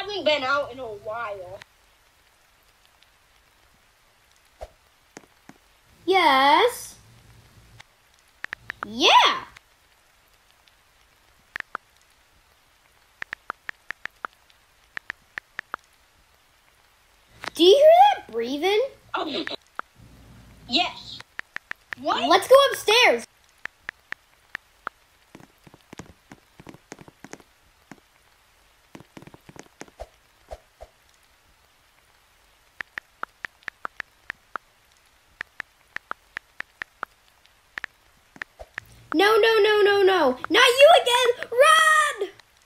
haven't been out in a while. Yes. Yeah. Do you hear that breathing? Yes. What? Let's go upstairs. No, no, no, no, no. Not you again. Run!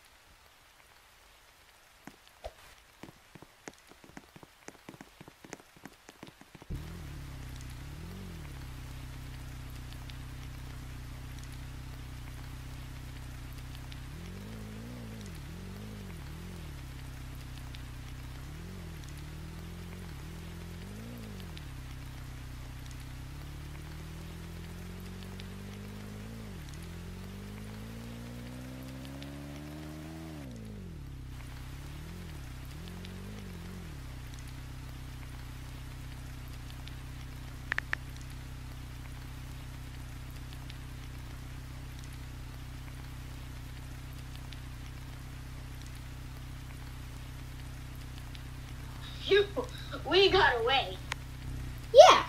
We got away. Yeah.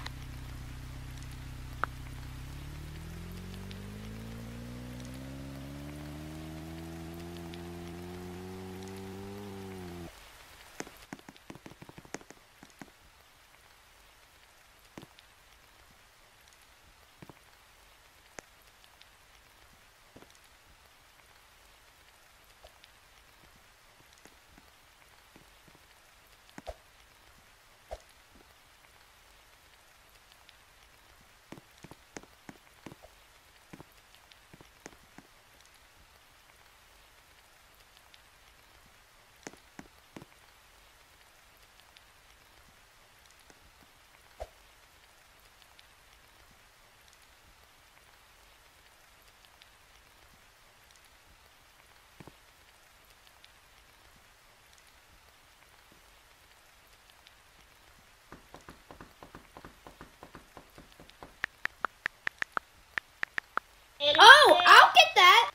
Oh, I'll get that.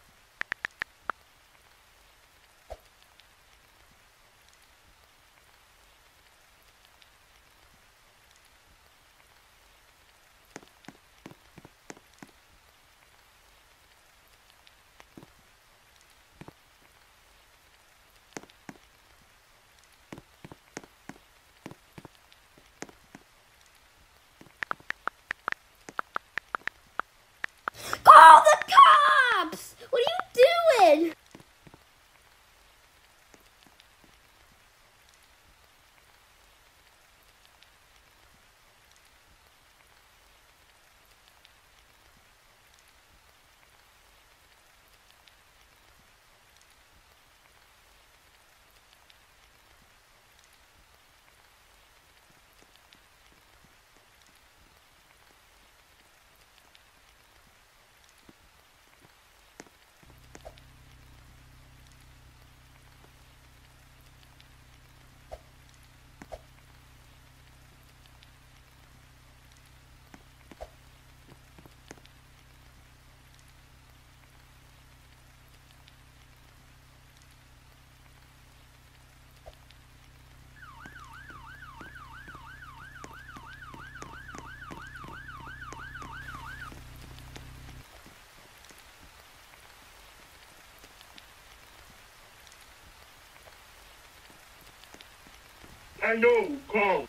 Call the cops! What are you doing? I know, call.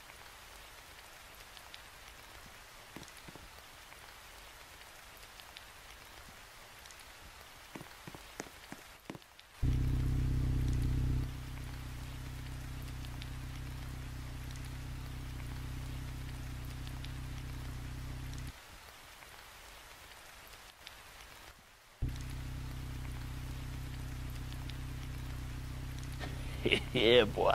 Yeah, boy.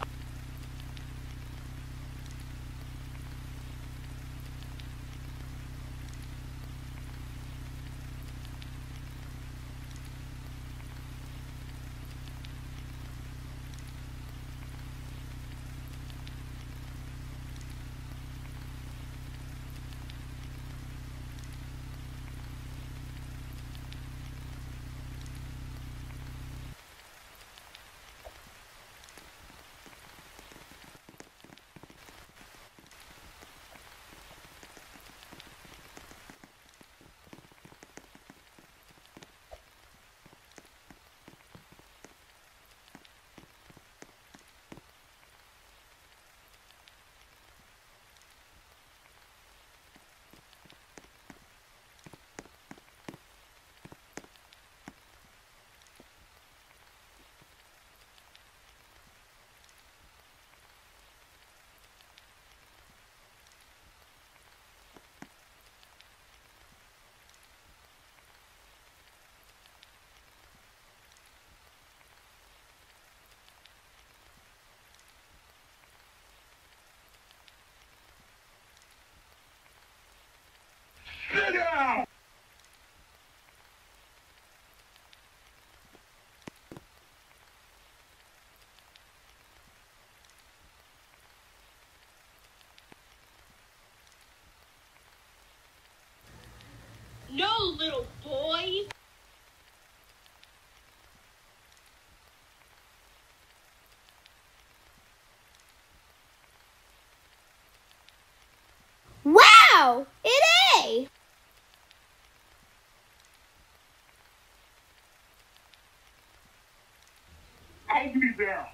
No, little boy. Wow! An A! I'll be there.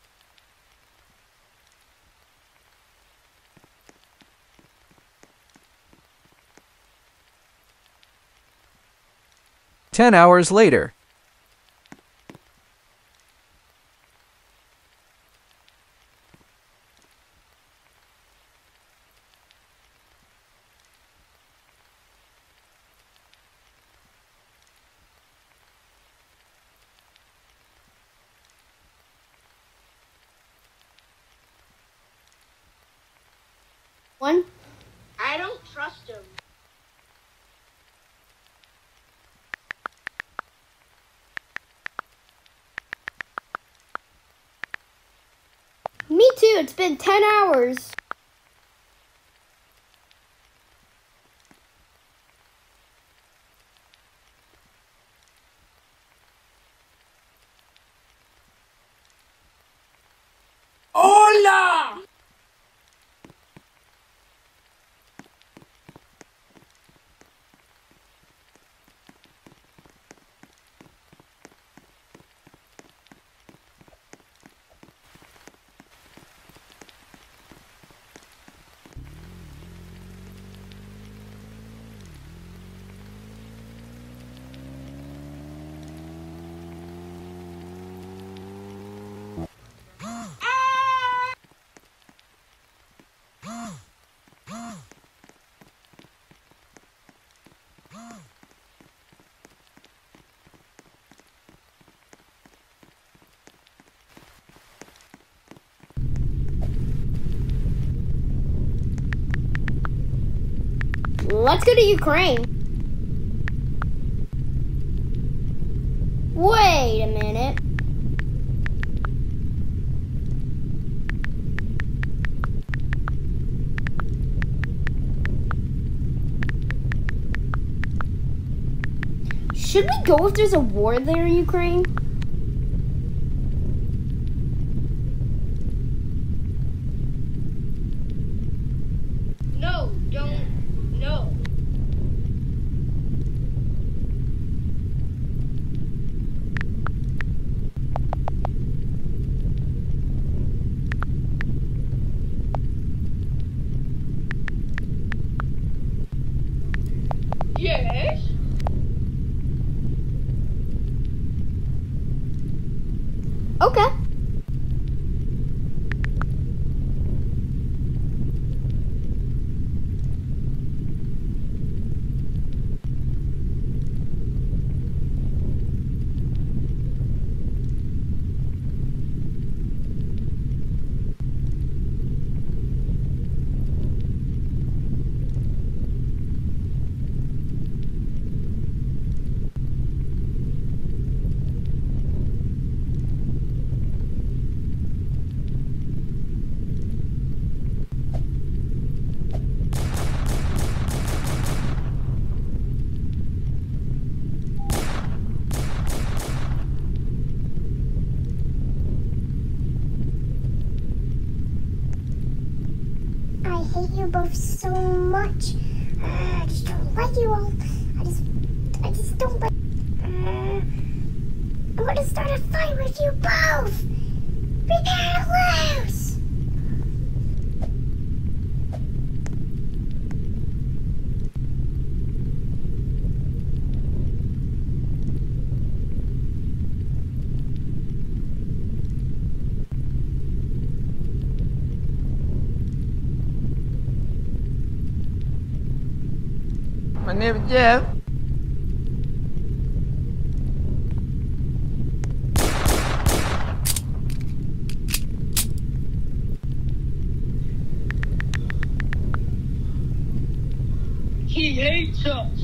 Ten hours later. One. I don't trust him. Me too, it's been 10 hours. Hola! Let's go to Ukraine. Wait a minute. Should we go if there's a war there in Ukraine? No, don't. No. Yes. Okay. I hate you both so much. I just don't like you all. I just don't like. I'm gonna start a fight with you both. Prepare to lose. My name is Jeff. He hates us.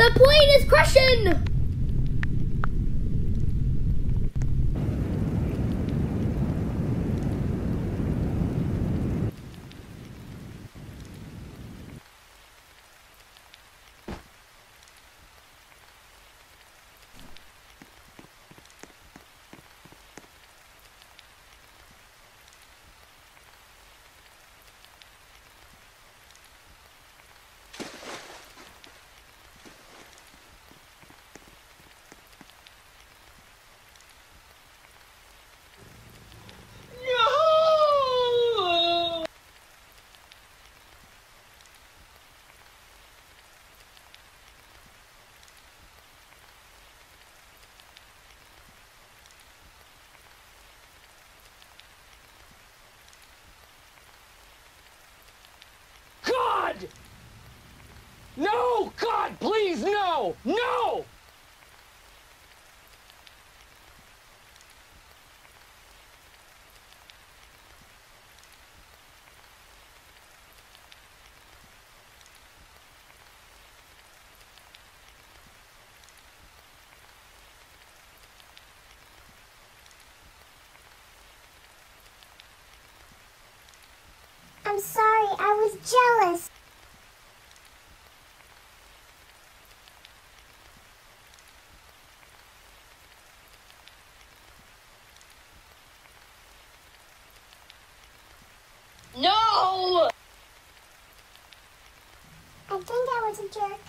The plane is crashing! No! God! No! God, please, no! No! I'm sorry, I was jealous. No! I think I was a jerk.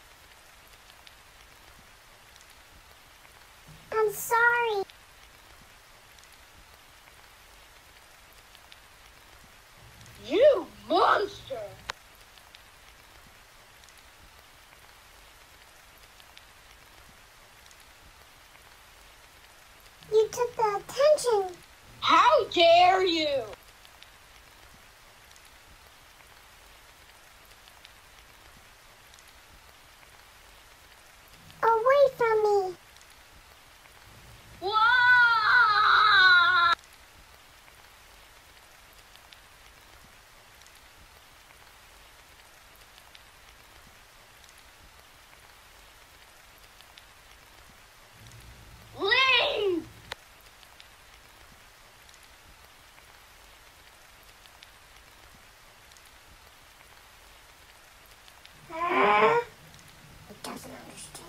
I'm sorry. You monster! You took the attention. How dare you! Away from me. Wah! Leave! It doesn't understand.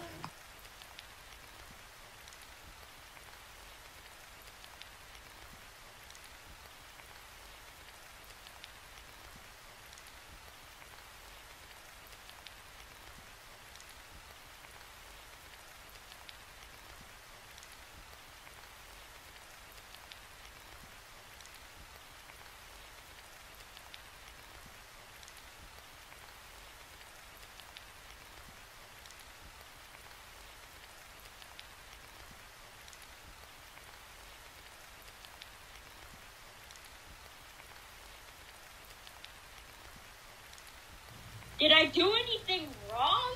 Did I do anything wrong?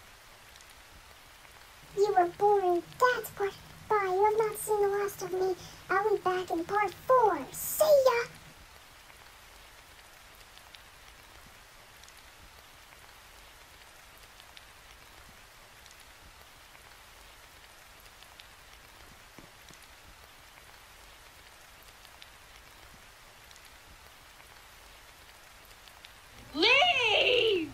You were boring, that's what. Bye, you have not seen the last of me. I'll be back in part 4. See ya! Leave!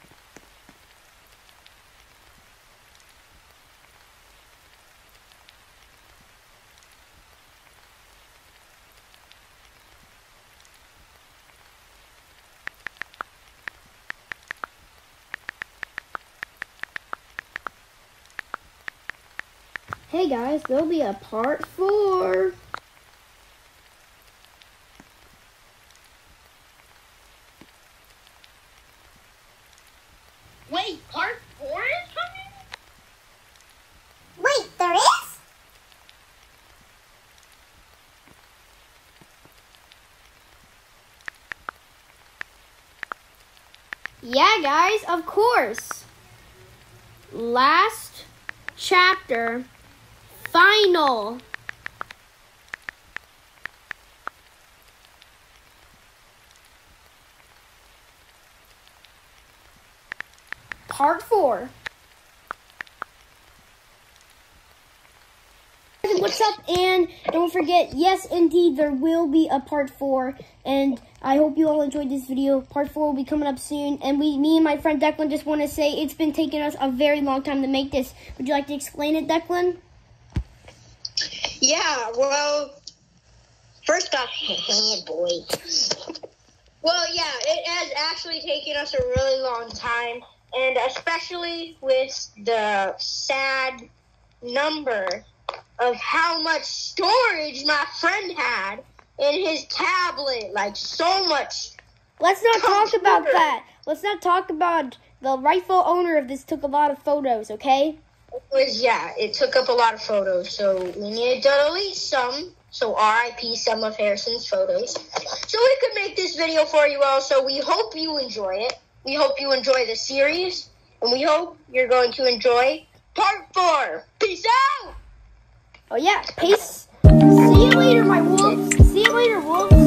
Hey guys, there'll be a part 4. Wait, part 4 is coming? Wait, there is? Yeah, guys, of course. Last chapter, final. Part 4. what's up, and don't forget, yes, indeed, there will be a part 4, and I hope you all enjoyed this video. Part 4 will be coming up soon, and me and my friend Declan just want to say it's been taking us a very long time to make this. Would you like to explain it, Declan? Yeah, well, first off, boy. Well, yeah, it has actually taken us a really long time, and especially with the sad number of how much storage my friend had in his tablet, like so much. Let's not talk about that. Let's not talk about the rightful owner of this took a lot of photos, okay? It took up a lot of photos, so we needed to delete some. So RIP some of Harrison's photos. So we could make this video for you all, so we hope you enjoy it. We hope you enjoy the series, and we hope you're going to enjoy part 4. Peace out! Oh yeah, peace. See you later, my wolves. See you later, wolves.